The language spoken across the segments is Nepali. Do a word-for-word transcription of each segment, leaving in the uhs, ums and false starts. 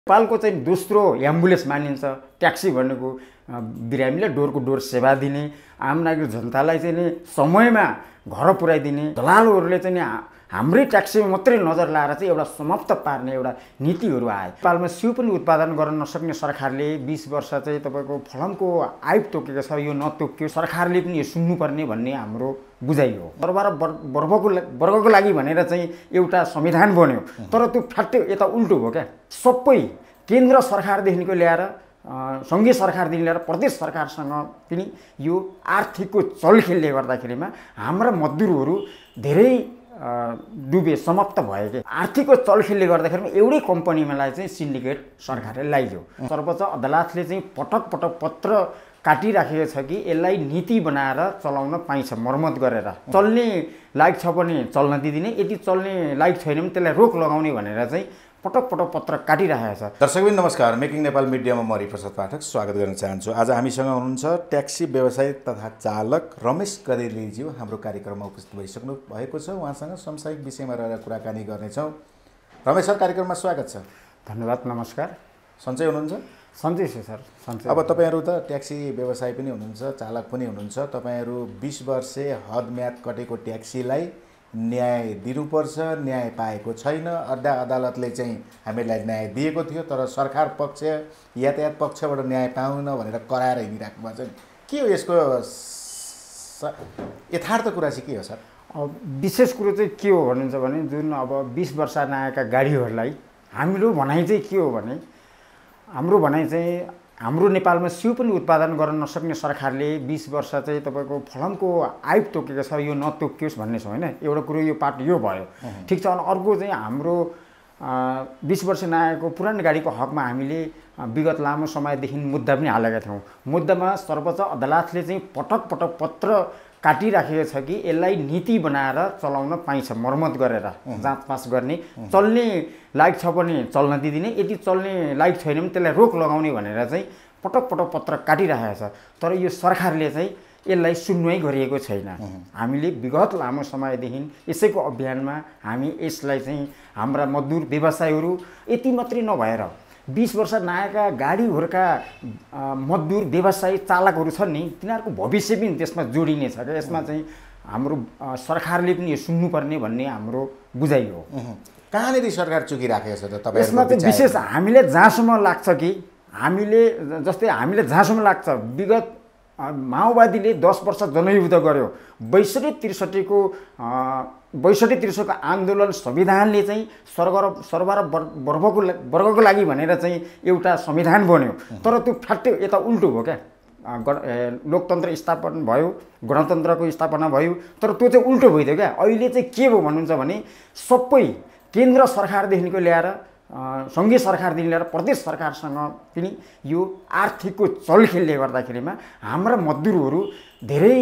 नेपालको चाहिँ दोस्रो एम्बुलेन्स मानिन्छ ट्याक्सी भनेको। बिरामीले डोरको डोर सेवा दिने, आम नागरिक जनतालाई चाहिँ नि समयमा घर पुर्याइदिने, दलालहरूले चाहिँ नि हाम्रै ट्याक्सीमा मात्रै नजर लाएर चाहिँ एउटा समाप्त पार्ने एउटा नीतिहरू आए। नेपालमा सिउ पनि उत्पादन गर्न नसक्ने सरकारले बीस वर्ष चाहिँ तपाईँको फलामको आयुप तोकेको छ, यो नतोक्यो, सरकारले पनि यो सुन्नुपर्ने भन्ने हाम्रो बुझाइ हो। तरबार वर्गको वर्गको लागि भनेर चाहिँ एउटा संविधान बन्यो, तर त्यो फ्याक्टै यता उल्टो हो क्या। सबै केन्द्र सरकारदेखिको ल्याएर सङ्घीय सरकारदेखि लिएर प्रदेश सरकारसँग पनि यो आर्थिकको चलखेलले गर्दाखेरिमा हाम्रा मजदुरहरू धेरै डुबे, समाप्त भए कि आर्थिकको चलखेलले गर्दाखेरि एउटै कम्पनीमालाई चाहिँ सिन्डिकेट सरकारले लगाइदियो। सर्वोच्च अदालतले चाहिँ पटक पटक पत्र काटिराखेको छ कि यसलाई नीति बनाएर चलाउन पाइन्छ, मर्मत गरेर। चल्ने लायक छ भने चल्न दिदिने, यदि चल्ने लायक छैन भने त्यसलाई रोक लगाउने भनेर चाहिँ पटक पटक पत्र काटिरहेको छ। दर्शकबिन नमस्कार, मेकिङ नेपाल मिडियामा म हरिप्रसाद पाठक स्वागत गर्न चाहन्छु। आज हामीसँग हुनुहुन्छ ट्याक्सी व्यवसायी तथा चालक रमेश कँडेलीज्यू हाम्रो कार्यक्रममा उपस्थित भइसक्नु भएको छ। उहाँसँग सामसायिक विषयमा रहेर कुराकानी गर्नेछौँ। रमेश सर, कार्यक्रममा स्वागत छ। धन्यवाद, नमस्कार। सन्चै हुनुहुन्छ? सन्चै छु सर, सन्चै। अब तपाईँहरू त ट्याक्सी व्यवसायी पनि हुनुहुन्छ, चालक पनि हुनुहुन्छ। तपाईँहरू बिस वर्षे हद म्याद कटेको ट्याक्सीलाई न्याय दिनुपर्छ, न्याय पाएको छैन। अड्डा अदालतले चाहिँ हामीलाई न्याय दिएको थियो, तर सरकार पक्ष यातायात पक्षबाट न्याय पाउन भनेर कराएर हिँडिराख्नु भएको छ। के हो यसको यथार्थ कुरा चाहिँ के हो सर? अब विशेष कुरो चाहिँ के हो भन्नुहुन्छ भने जुन अब बिस वर्ष नआएका गाडीहरूलाई हाम्रो भनाइ चाहिँ के हो भने, हाम्रो भनाइ चाहिँ हाम्रो नेपालमा सिउ पनि उत्पादन गर्न नसक्ने सरकारले बिस वर्ष चाहिँ तपाईँको फलामको आयुप तोकेको छ, यो नतोकियोस् भन्ने छ होइन। एउटा कुरो यो पार्ट यो भयो, ठिक छ। अनि अर्को चाहिँ हाम्रो बिस वर्ष नआएको पुरानो गाडीको हकमा हामीले विगत लामो समयदेखि मुद्दा पनि हालेका थियौँ। मुद्दामा सर्वोच्च अदालतले चाहिँ पटक पटक पत्र काटिराखेको छ कि यसलाई नीति बनाएर चलाउन पाइन्छ, मर्मत गरेर जाँचपास गर्ने, चल्ने लायक छ भने चल्न दिदिने, यदि चल्ने लायक छैन भने त्यसलाई रोक लगाउने भनेर चाहिँ पटक पटक पत्र काटिरहेको छ। तर यो सरकारले चाहिँ यसलाई सुनवाई गरिएको छैन। हामीले विगत लामो समयदेखि यसैको अभियानमा हामी यसलाई चाहिँ हाम्रा मजदुर व्यवसायीहरू यति मात्रै नभएर बिस वर्ष नआएका गाडीहरूका मजदुर व्यवसायी चालकहरू छन् नि, तिनीहरूको भविष्य पनि त्यसमा जोडिने छ क्या। यसमा चाहिँ हाम्रो सरकारले पनि यो सुन्नुपर्ने भन्ने हाम्रो बुझाइ हो। कहाँनिर सरकार चुकिराखेको छ त तपाईँ? यसमा चाहिँ विशेष हामीले जहाँसम्म लाग्छ कि हामीले जस्तै हामीले जहाँसम्म लाग्छ विगत माओवादीले दस वर्ष जनयुद्ध गर्यो, बैसठी त्रिसठीको बैसठी त्रिसठीको आन्दोलन संविधानले चाहिँ सर्व सर्वर वर्गको वर्गको लागि भनेर चाहिँ एउटा संविधान बन्यो, तर त्यो फ्याक्टै यता उल्टो हो क्या। लोकतन्त्र स्थापना भयो, गणतन्त्रको स्थापना भयो, तर त्यो चाहिँ उल्टो भइदियो क्या। अहिले चाहिँ के भयो भन्नुहुन्छ भने सबै केन्द्र सरकारदेखिको ल्याएर सङ्घीय सरकारदेखि लिएर प्रदेश सरकारसँग पनि यो आर्थिकको चलखेलले गर्दाखेरिमा हाम्रा मजदुरहरू धेरै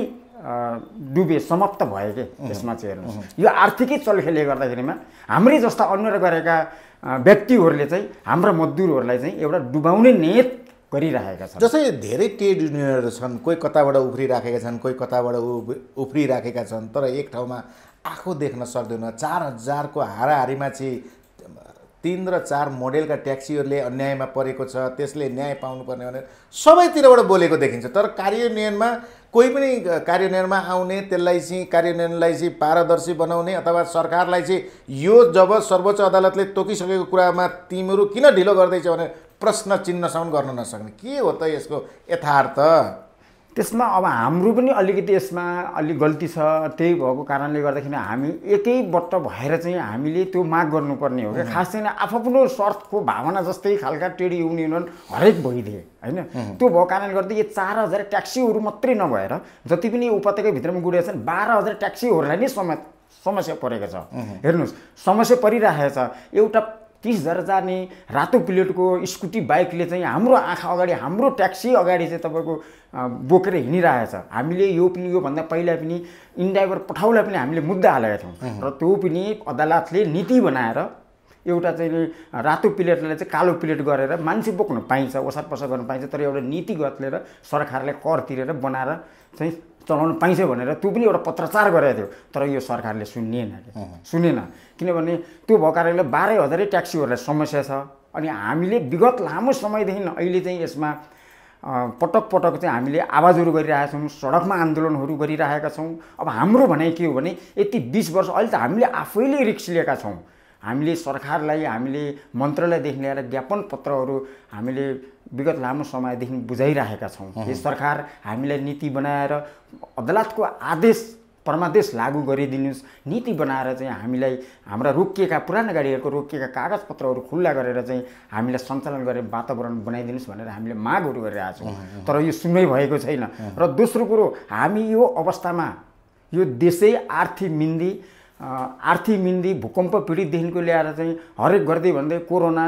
डुबे, समाप्त भए कि यसमा चाहिँ हेर्नुहोस्। यो आर्थिकै चलखेलले गर्दाखेरिमा हाम्रै जस्ता अन्य गरेका व्यक्तिहरूले चाहिँ हाम्रा मजदुरहरूलाई चाहिँ एउटा डुबाउने नियत गरिरहेका छन्। जस्तै धेरै ट्रेड युनियनहरू छन्, कोही कताबाट उफ्रिराखेका छन्, कोही कताबाट उफ्रिराखेका छन्, तर एक ठाउँमा आँखो देख्न सक्दैन। चार हजारको हाराहारीमा चाहिँ तीन र चार मोडेलका ट्याक्सीहरूले अन्यायमा परेको छ, त्यसले न्याय पाउनुपर्ने भनेर सबैतिरबाट बोलेको देखिन्छ। तर कार्यान्वयनमा कोही पनि कार्यान्वयनमा आउने, त्यसलाई चाहिँ कार्यान्वयनलाई चाहिँ पारदर्शी बनाउने अथवा सरकारलाई चाहिँ यो जब सर्वोच्च अदालतले तोकिसकेको कुरामा तिमीहरू किन ढिलो गर्दैछ भने प्रश्न चिन्हसम्म गर्न नसक्ने, के हो त यसको यथार्थ? त्यसमा अब हाम्रो पनि अलिकति यसमा अलिक गल्ती छ। त्यही भएको कारणले गर्दाखेरि हामी एकैबट्ट भएर चाहिँ हामीले त्यो माग गर्नुपर्ने हो क्या। खास चाहिँ आफ्नो स्वार्थको भावना जस्तै खालका ट्रेड युनियन हरेक भइदिए होइन। त्यो भएको कारणले गर्दा यो चार हजार ट्याक्सीहरू मात्रै नभएर जति पनि उपत्यकाभित्रमा गुडेका छन् बाह्र हजार ट्याक्सीहरूलाई नै समेत समस्या परेको छ। हेर्नुहोस्, समस्या परिरहेको छ। एउटा तीस हजार जाने रातो प्लेटको स्कुटी बाइकले चाहिँ हाम्रो आँखा अगाडि, हाम्रो ट्याक्सी अगाडि चाहिँ तपाईँको बोकेर हिँडिरहेछ। हामीले यो पनि योभन्दा पहिला पनि इन्ड्राइभर पठाउलाई पनि हामीले मुद्दा हालेका थियौँ, र त्यो पनि अदालतले नीति बनाएर एउटा चाहिँ रातो प्लेटलाई चाहिँ कालो प्लेट गरेर मान्छे बोक्न पाइन्छ, ओसार पसार गर्न पाइन्छ, तर एउटा नीतिगत लिएर सरकारले कर तिरेर बनाएर चाहिँ चलाउन पाइन्छ भनेर त्यो पनि एउटा पत्रचार गरेको थियो। तर यो सरकारले सुनिएन, सुनेन। किनभने त्यो भएको कारणले बाह्र हजारै ट्याक्सीहरूलाई समस्या छ। अनि हामीले विगत लामो समयदेखि अहिले चाहिँ यसमा पटक पटक चाहिँ हामीले आवाजहरू गरिरहेका छौँ, सडकमा आन्दोलनहरू गरिरहेका छौँ। अब हाम्रो भनाइ के हो भने यति बिस वर्ष अहिले त हामीले आफैले रिक्स लिएका छौँ। हामीले सरकारलाई, हामीले मन्त्रालयदेखि लिएर ज्ञापन पत्रहरू हामीले विगत लामो समयदेखि बुझाइरहेका छौँ। यो सरकार हामीलाई नीति बनाएर अदालतको आदेश परमादेश लागू गरिदिनुहोस्, नीति बनाएर चाहिँ हामीलाई हाम्रा रोकिएका पुराना गाडीहरूको रोकिएका कागजपत्रहरू खुल्ला गरेर चाहिँ हामीलाई सञ्चालन गर्ने वातावरण बनाइदिनुहोस् भनेर हामीले मागहरू गरिरहेका छौँ। तर यो सुन्नै भएको छैन। र दोस्रो कुरो, हामी यो अवस्थामा यो देशै आर्थिक मिन्दी आर्थिक मिन्दी भूकम्प पीडितदेखिको ल्याएर चाहिँ हरेक गर्दै भन्दै कोरोना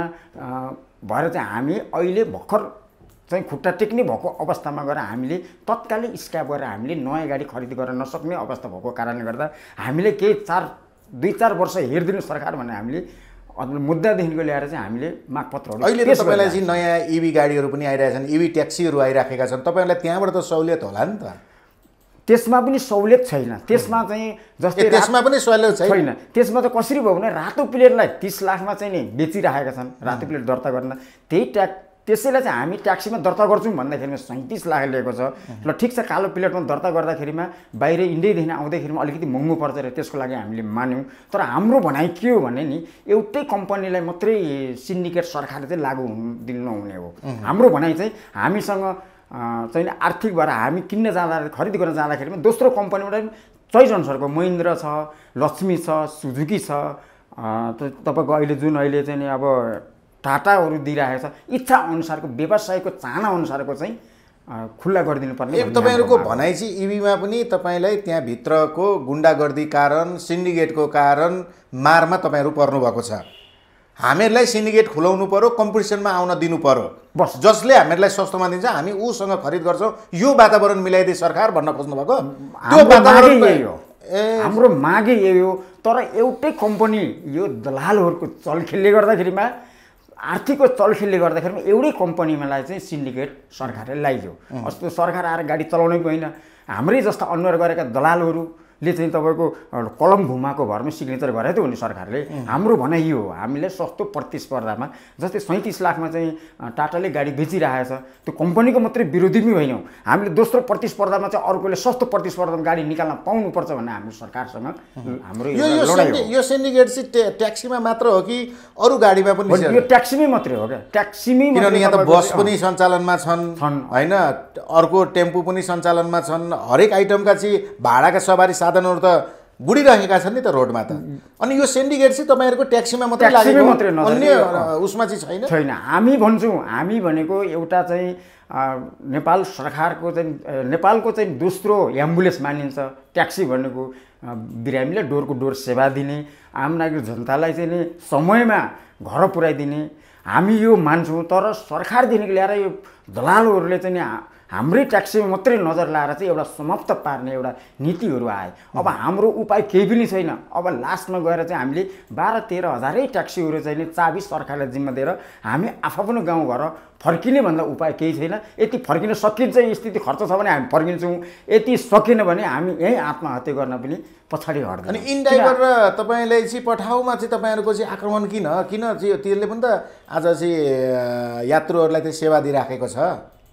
भएर चाहिँ हामी अहिले भर्खर चाहिँ खुट्टा टेक्ने भएको अवस्थामा गएर हामीले तत्कालै स्क्याप गरेर हामीले नयाँ गाडी खरिद गर्न नसक्ने अवस्था भएको कारणले गर्दा हामीले केही चार दुई चार वर्ष हेरिदिनु सरकार भनेर हामीले मुद्दादेखिको ल्याएर चाहिँ हामीले मागपत्रहरू अहिले त तपाईँलाई चाहिँ नयाँ इभी गाडीहरू पनि आइरहेछन्, इभी ट्याक्सीहरू आइराखेका छन्, तपाईँहरूलाई त्यहाँबाट त सहुलियत होला नि त? त्यसमा पनि सहुलियत छैन। त्यसमा चाहिँ जस्तै त्यसमा पनि सहुलियत छैन। त्यसमा त कसरी भयो भने रातो प्लेटलाई तीस लाखमा चाहिँ नि बेचिराखेका छन् रातो प्लेट दर्ता गर्न। त्यही ट्याक्स त्यसैलाई चाहिँ हामी ट्याक्सीमा दर्ता गर्छौँ भन्दाखेरिमा सैँतिस लाख लिएको छ। ल ठिक छ, कालो प्लेटमा दर्ता गर्दाखेरिमा बाहिर इन्डियादेखि आउँदाखेरिमा अलिकति महँगो पर्छ र त्यसको लागि हामीले मान्यौँ। तर हाम्रो भनाइ के हो भने नि एउटै कम्पनीलाई मात्रै सिन्डिकेट सरकारले चाहिँ लागू हुनु दिनु नहुने हो। हाम्रो भनाइ चाहिँ हामीसँग चाहिँ आर्थिक भएर हामी किन्न जाँदा खरिद गर्न जाँदाखेरिमा दोस्रो कम्पनीबाट चोइस अनुसारको महिन्द्र छ, लक्ष्मी छ, सुजुकी छ, तपाईँको अहिले जुन अहिले चाहिँ नि अब टाटाहरू दिइरहेको छ, इच्छा अनुसारको व्यवसायको चाहना अनुसारको चाहिँ खुल्ला गरिदिनु पर्ने। तपाईँहरूको भनाइ चाहिँ इभीमा पनि तपाईँलाई त्यहाँभित्रको गुन्डागर्दी कारण, सिन्डिकेटको कारण मारमा तपाईँहरू पर्नुभएको छ। हामीहरूलाई सिन्डिकेट खुलाउनु पर्यो, कम्पिटिसनमा आउन दिनु पर्यो, बस जसले हामीहरूलाई सस्तोमा दिन्छ हामी उसँग खरिद गर्छौँ, यो वातावरण मिलाइदिए सरकार भन्न खोज्नुभएको? त्यो वातावरण यही हो, हाम्रो मागे यही हो। तर एउटै कम्पनी यो दलालहरूको चलखेलले गर्दाखेरिमा आर्थिकको चलखेलले गर्दाखेरिमा एउटै कम्पनीमालाई चाहिँ सिन्डिकेट सरकारले लगाइदियो। अस्ति सरकार आएर गाडी चलाउनै होइन, हाम्रै जस्ता अनुहार गरेका दलालहरूले चाहिँ तपाईँको कलम घुमाएको भरमा सिग्नेचर गरेको थियो नि सरकारले। हाम्रो भनाइ यो हो, हामीले सस्तो प्रतिस्पर्धामा जस्तै सैँतिस लाखमा चाहिँ टाटाले गाडी बेचिरहेको छ, त्यो कम्पनीको मात्रै विरोधी पनि होइनौँ, हामीले दोस्रो प्रतिस्पर्धामा चाहिँ अर्कोले सस्तो प्रतिस्पर्धामा गाडी निकाल्न पाउनुपर्छ भन्ने हाम्रो सरकारसँग हाम्रो यो सिन्डिकेट चाहिँ ट्याक्सीमा मात्र हो कि अरू गाडीमा पनि? यो ट्याक्सीमै मात्रै हो क्या, ट्याक्सीमै। किनभने यहाँ त बस पनि सञ्चालनमा छन् होइन, अर्को टेम्पो पनि सञ्चालनमा छन्, हरेक आइटमका चाहिँ भाडाका सवारी साधनहरू त बुढिरहेका छन् नि त रोडमा त। अनि यो सिन्डिकेट चाहिँ तपाईँहरूको ट्याक्सीमा मात्रै लागेको, अन्य उसमा चाहिँ छैन? छैन। हामी भन्छौँ, हामी भनेको एउटा चाहिँ नेपाल सरकारको चाहिँ नेपालको चाहिँ दोस्रो एम्बुलेन्स मानिन्छ ट्याक्सी भनेको। बिरामीलाई डोरको डोर सेवा दिने, आम नागरिक जनतालाई चाहिँ नि समयमा घर पुर्याइदिने हामी यो मान्छौँ। तर सरकारदेखिको ल्याएर यो दलालहरूले चाहिँ नि हाम्रै ट्याक्सीमा मात्रै नजर लाएर चाहिँ एउटा समाप्त पार्ने एउटा नीतिहरू आए। अब हाम्रो उपाय केही पनि छैन। अब लास्टमा गएर चाहिँ हामीले बाह्र तेह्र हजारै ट्याक्सीहरू चाहिँ नि चाबी सरकारलाई जिम्मा दिएर हामी आफ्नो गाउँघर फर्किने भन्दा उपाय केही छैन। यति फर्किन सकिन्छ, स्थिति खर्च छ भने हामी फर्किन्छौँ, यति सकिन भने हामी यहीँ आत्महत्या गर्न पनि पछाडि हट्दैन। अनि इन्डाइभर र तपाईँलाई चाहिँ पठाउमा चाहिँ तपाईँहरूको चाहिँ आक्रमण किन किन चाहिँ त्यसले पनि त आज चाहिँ यात्रुहरूलाई चाहिँ सेवा दिइराखेको छ?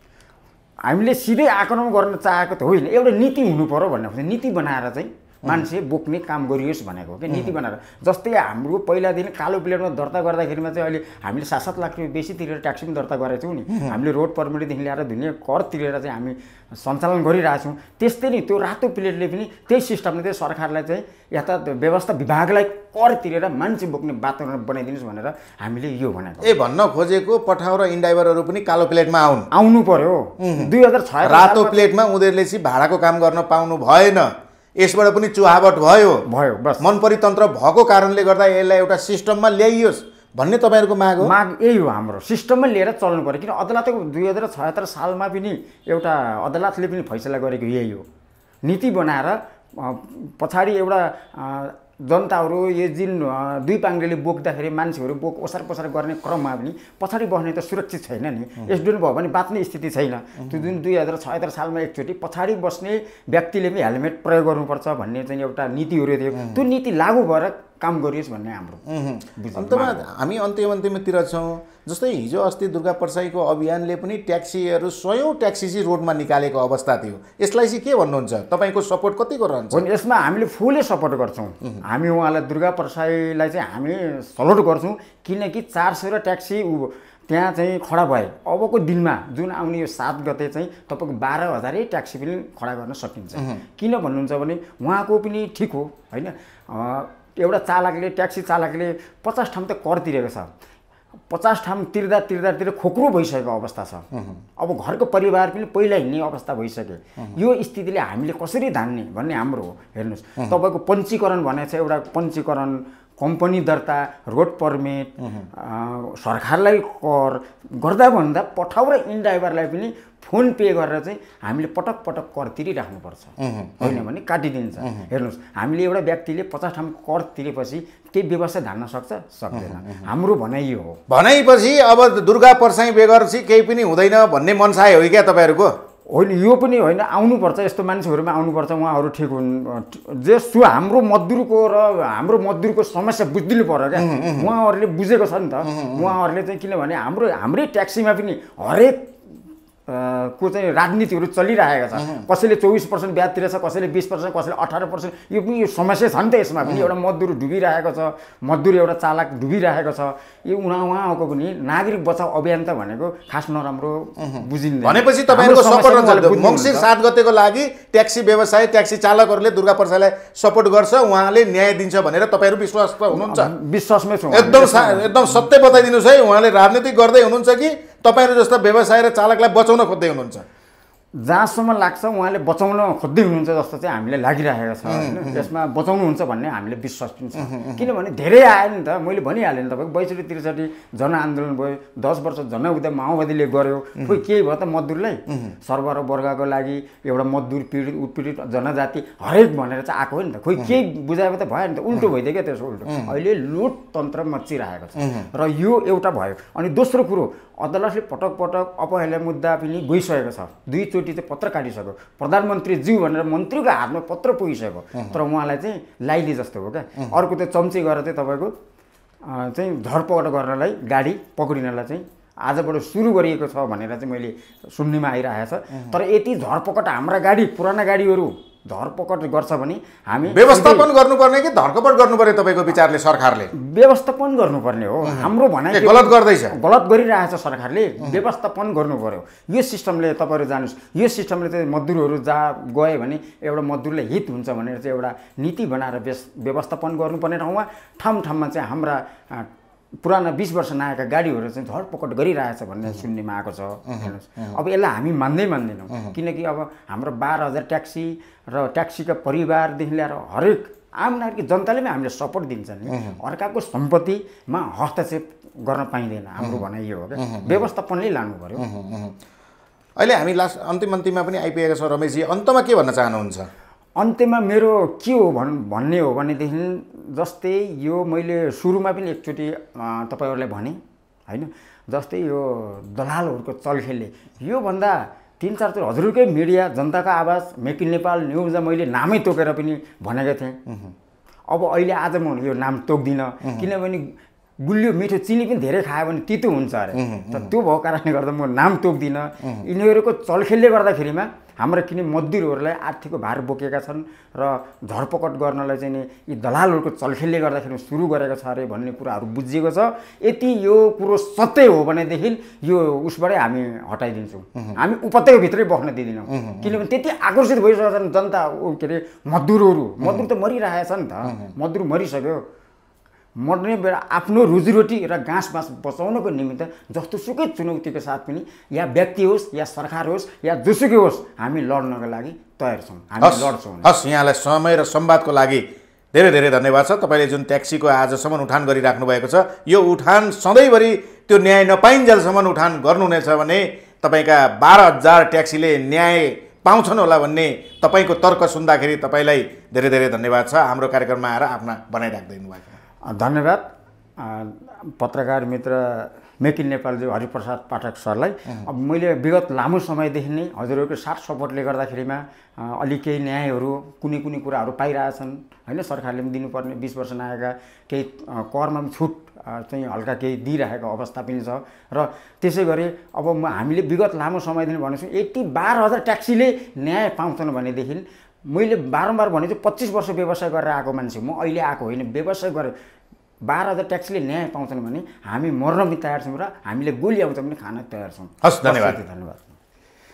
हामीले सिधै आक्रमण गर्न चाहेको त होइन, एउटा नीति हुनु पर्यो भन्ने खोज्छ। नीति बनाएर चाहिँ मान्छे बोक्ने काम गरियोस् भनेको हो क्या, नीति बनाएर। जस्तै हाम्रो पहिलादेखि कालो प्लेटमा दर्ता गर्दाखेरिमा चाहिँ अहिले हामीले सात सात लाख रुपियाँ बेसी तिरेर ट्याक्सी पनि दर्ता गरेको छौँ नि। हामीले रोड पर्मिटदेखि ल्याएर दुनियाँ कर तिरेर चाहिँ हामी सञ्चालन गरिरहेछौँ। त्यस्तै नि त्यो रातो प्लेटले पनि त्यही सिस्टमले चाहिँ सरकारलाई चाहिँ यातायात व्यवस्था विभागलाई कर तिरेर मान्छे बोक्ने वातावरण बनाइदिनुहोस् भनेर हामीले यो भनेको। ए भन्न खोजेको पठाउ र इन्डाइभरहरू पनि कालो प्लेटमा आउनु आउनु पर्यो। दुई हजार छ रातो प्लेटमा उनीहरूले चाहिँ भाडाको काम गर्न पाउनु भएन, यसबाट पनि चुहावट भयो भयो बस मन परितन्त्र भएको कारणले गर्दा यसलाई एउटा सिस्टममा ल्याइयोस् भन्ने तपाईँहरूको माग हो? माग यही हो हाम्रो, सिस्टममा लिएर चल्नु पर्यो। किन अदालतको दुई हजार छयत्तर सालमा पनि एउटा अदालतले पनि फैसला गरेको यही हो, नीति बनाएर पछाडि एउटा जनताहरू यो जुन दुई पाङ्ग्रेले बोक्दाखेरि मान्छेहरू बोक ओसार पसार गर्ने क्रममा पनि पछाडि बस्ने त सुरक्षित छैन नि। एक्सिडेन्ट भयो भने बाँच्ने स्थिति छैन। त्यो जुन दुई हजार छयत्तर सालमा एकचोटि पछाडि बस्ने व्यक्तिले पनि हेलमेट प्रयोग गर्नुपर्छ भन्ने चाहिँ एउटा नीतिहरू थियो। त्यो नीति लागू भएर काम गरियोस् भन्ने हाम्रो अन्तमा हामी अन्तिम अन्तिमतिर छौँ। जस्तै हिजो अस्ति दुर्गा परसाईको अभियानले पनि ट्याक्सीहरू सयौँ ट्याक्सी चाहिँ रोडमा निकालेको अवस्था थियो। यसलाई चाहिँ के भन्नुहुन्छ? तपाईँको सपोर्ट कतिको रहन्छ? हो, यसमा हामीले फुल्ली सपोर्ट गर्छौँ। हामी उहाँलाई दुर्गा परसाईलाई चाहिँ हामी सल्युट गर्छौँ, किनकि चार सयवटा ट्याक्सी ऊ त्यहाँ चाहिँ खडा भए। अबको दिनमा जुन आउने यो सात गते चाहिँ तपाईँको बाह्र हजारै ट्याक्सी पनि खडा गर्न सकिन्छ। किन भन्नुहुन्छ भने उहाँको पनि ठिक हो होइन। एउटा चालकले ट्याक्सी चालकले पचास ठाउँ त कर तिरेको छ, पचास ठाउँ तिर्दा तिर्दा तिर्दा खोक्रो भइसकेको अवस्था छ। अब घरको परिवार पनि पहिला हिँड्ने अवस्था भइसक्यो। यो स्थितिले हामीले कसरी धान्ने भन्ने हाम्रो हो। हेर्नुहोस्, तपाईँको पञ्चीकरण भनेको छ, एउटा पञ्चीकरण, कम्पनी दर्ता, रोड पर्मिट, सरकारलाई कर गर्दा भन्दा पठाउ र इन ड्राइभरलाई पनि फोन पे गरेर चाहिँ हामीले पटक पटक कर तिरिराख्नुपर्छ, होइन भने काटिदिन्छ। हेर्नुहोस्, हामीले एउटा व्यक्तिले पचास ठाउँ कर तिरेपछि केही व्यवस्था धान्न सक्छ सक्दैन? हाम्रो भनाइ यो हो। भनाइपछि अब दुर्गा परसाई बेगर चाहिँ केही पनि हुँदैन भन्ने मनसाय हो क्या तपाईँहरूको? होइन, यो पनि होइन, आउनुपर्छ, यस्तो मान्छेहरूमा आउनुपर्छ, उहाँहरू ठिक हुन्। जस्तो हाम्रो मजदुरको र हाम्रो मजदुरको समस्या बुझिदिनु पर्यो क्या। उहाँहरूले बुझेको छ नि त। उहाँहरूले चाहिँ किनभने हाम्रो हाम्रै ट्याक्सीमा पनि हरेक को चाहिँ राजनीतिहरू चलिरहेको छ। कसैले चौबिस पर्सेन्ट ब्याज तिरेछ, कसैले बिस पर्सेन्ट, कसैले अठार पर्सेन्ट। यो पनि यो समस्या छ नि त। यसमा पनि एउटा मजदुर डुबिरहेको छ, मजदुर एउटा चालक डुबिरहेको छ। यो उहाँ उहाँको पनि नागरिक बचाउ अभियान त भनेको खास नराम्रो बुझिँदैन। भनेपछि तपाईँहरूको सपोर्ट हुन्छ। मङ्सिर सात गतेको लागि ट्याक्सी व्यवसाय, ट्याक्सी चालकहरूले दुर्गा परसाईलाई सपोर्ट गर्छ, उहाँले न्याय दिन्छ भनेर तपाईँहरू विश्वास हुनुहुन्छ? विश्वासमै छौँ। एकदम एकदम सत्य बताइदिनुहोस् है, उहाँले राजनीति गर्दै हुनुहुन्छ कि तपाईँहरू जस्ता व्यवसाय र चालकलाई बचाउन खोज्दै हुनुहुन्छ? जहाँसम्म लाग्छ उहाँले बचाउन खोज्दै हुनुहुन्छ जस्तो चाहिँ हामीलाई लागिरहेको छ होइन। यसमा बचाउनुहुन्छ भन्ने हामीले विश्वास पनि छ। किनभने धेरै आयो नि त। मैले भनिहालेँ नि तपाईँको बैसठी त्रिसठी जनआन्दोलन भयो, दस वर्ष जनउदा माओवादीले गर्यो। खोइ केही भयो त मजदुरलाई? सर्व र वर्गको लागि एउटा मजदुर पीडित उत्पीडित जनजाति हरेक भनेर चाहिँ आएको हो नि त। खोइ केही बुझाएको त भयो नि त। उल्टो भइदियो क्या त्यसो। उल्टो अहिले लुट तन्त्र मचिरहेको छ र यो एउटा भयो। अनि दोस्रो कुरो, अदालतले पटक पटक अपहेलना मुद्दा पनि गइसकेको छ। दुईचोटि चाहिँ पत्र काटिसक्यो। प्रधानमन्त्री ज्यू भनेर मन्त्रीको हातमा पत्र पुगिसक्यो, तर उहाँलाई चाहिँ लाइली जस्तो हो क्या। अर्को चाहिँ चम्ची गरेर चाहिँ तपाईँको चाहिँ धरपकड गर्नलाई, गाडी पक्रिनलाई चाहिँ आजबाट सुरु गरिएको छ भनेर चाहिँ मैले सुन्नेमा आइरहेको छ। तर यति धरपकड हाम्रा गाडी, पुराना गाडीहरू धरपकड गर्छ भने हामी व्यवस्थापन गर्नुपर्ने कि धरपकड गर्नुपर्ने तपाईँको विचारले? सरकारले व्यवस्थापन गर्नुपर्ने हो। हाम्रो भनाइ गलत गर्दैछ, गलत गरिरहेछ सरकारले। व्यवस्थापन गर्नु पर्यो। यो सिस्टमले तपाईँहरू जानुहोस्, यो सिस्टमले चाहिँ मजदुरहरू जहाँ गए भने एउटा मजदुरलाई हित हुन्छ भनेर चाहिँ एउटा नीति बनाएर व्यवस्थापन गर्नुपर्ने ठाउँमा ठाउँ ठाउँमा चाहिँ हाम्रा पुराना बिस वर्ष नआएका गाडीहरू चाहिँ धरपकड गरिरहेछ भन्ने सुन्नेमा आएको छ। हेर्नुहोस्, अब यसलाई हामी मान्दै मान्दैनौँ। किनकि अब हाम्रो बाह्र हजार ट्याक्सी र ट्याक्सीका परिवारदेखि लिएर हरेक आम नागरिक जनताले पनि हामीले सपोर्ट दिन्छ नि। अर्काको सम्पत्तिमा हस्तक्षेप गर्न पाइँदैन। हाम्रो भनाइ यो हो क्या, व्यवस्थापनले लानु पर्यो। अहिले हामी लास्ट अन्तिम अन्तिममा पनि आइपुगेका छौँ। रमेशजी, अन्तमा के भन्न चाहनुहुन्छ? अन्त्यमा मेरो के हो भन् भन्ने हो भनेदेखि जस्तै यो मैले सुरुमा पनि एकचोटि तपाईँहरूलाई भने होइन, जस्तै यो दलालहरूको चलखेलले योभन्दा तिन चार चार हजुरकै मिडिया जनताको आवाज, मेक इन नेपाल न्युजमा मैले नामै तोकेर पनि भनेको थिएँ। अब अहिले आज म यो नाम तोक्दिनँ, किनभने गुलियो मिठो चिनी पनि धेरै खायो भने तितो हुन्छ अरे। त त्यो भएको कारणले गर्दा म नाम तोक्दिनँ। यिनीहरूको चलखेलले गर्दाखेरिमा हाम्रो किन मजदुरहरूलाई आर्थिक भार बोकेका छन् र धरपकड गर्नलाई चाहिँ नि यी दलालहरूको चलखेलले गर्दाखेरि सुरु गरेको छ अरे भन्ने कुराहरू बुझिएको छ। यदि यो कुरो सत्य हो भनेदेखि यो उसबाटै हामी हटाइदिन्छौँ। हामी उपत्यकाभित्रै बस्न दिँदैनौँ। किनभने त्यति आकर्षित भइसकेका छन् जनता, के अरे मजदुरहरू। मजदुर त मरिरहेछ नि त। मजदुर मरिसक्यो। मर्ने बेला आफ्नो रोजीरोटी र घाँस बाँस बचाउनको निमित्त जस्तो सुकै चुनौतीको साथ पनि या व्यक्ति होस् या सरकार होस् या जोसुकै होस् हामी लड्नको लागि तयार छौँ। हामी लड्छौँ। हस्, यहाँलाई समय र संवादको लागि धेरै धेरै धन्यवाद छ। तपाईँले जुन ट्याक्सीको आजसम्म उठान गरिराख्नु भएको छ, यो उठान सधैँभरि त्यो न्याय नपाइन्जेलसम्म उठान गर्नुहुनेछ भने तपाईँका बाह्र हजार ट्याक्सीले न्याय पाउँछन् होला भन्ने तपाईँको तर्क सुन्दाखेरि तपाईँलाई धेरै धेरै धन्यवाद छ। हाम्रो कार्यक्रममा आएर आफ्ना भनाइ राख्दिनु भएको। धन्यवाद। पत्रकार मित्र मेक इन नेपालजी हरिप्रसाद पाठक सरलाई अब मैले विगत लामो समयदेखि नै हजुरहरूको साथ सपोर्टले गर्दाखेरिमा अलि केही न्यायहरू कुनै कुनै कुराहरू पाइरहेछन् होइन। सरकारले पनि दिनुपर्ने बिस वर्ष नआएका केही करमा पनि छुट चाहिँ हल्का केही दिइरहेको अवस्था पनि छ र त्यसै गरी अब म हामीले विगत लामो समयदेखि भनेको छु यति बाह्र हजार ट्याक्सीले न्याय पाउँछन् भनेदेखि मैले बारम्बार भने चाहिँ पच्चिस वर्ष व्यवसाय गरेर आएको मान्छे म अहिले आएको होइन व्यवसाय गरेर बाह्र हजार ट्याक्सीले न्याय पाउँछन् भने हामी मर्न पनि तयार छौँ र हामीले गोली आउँछ पनि खान तयार छौँ। हस् धन्यवाद धन्यवाद।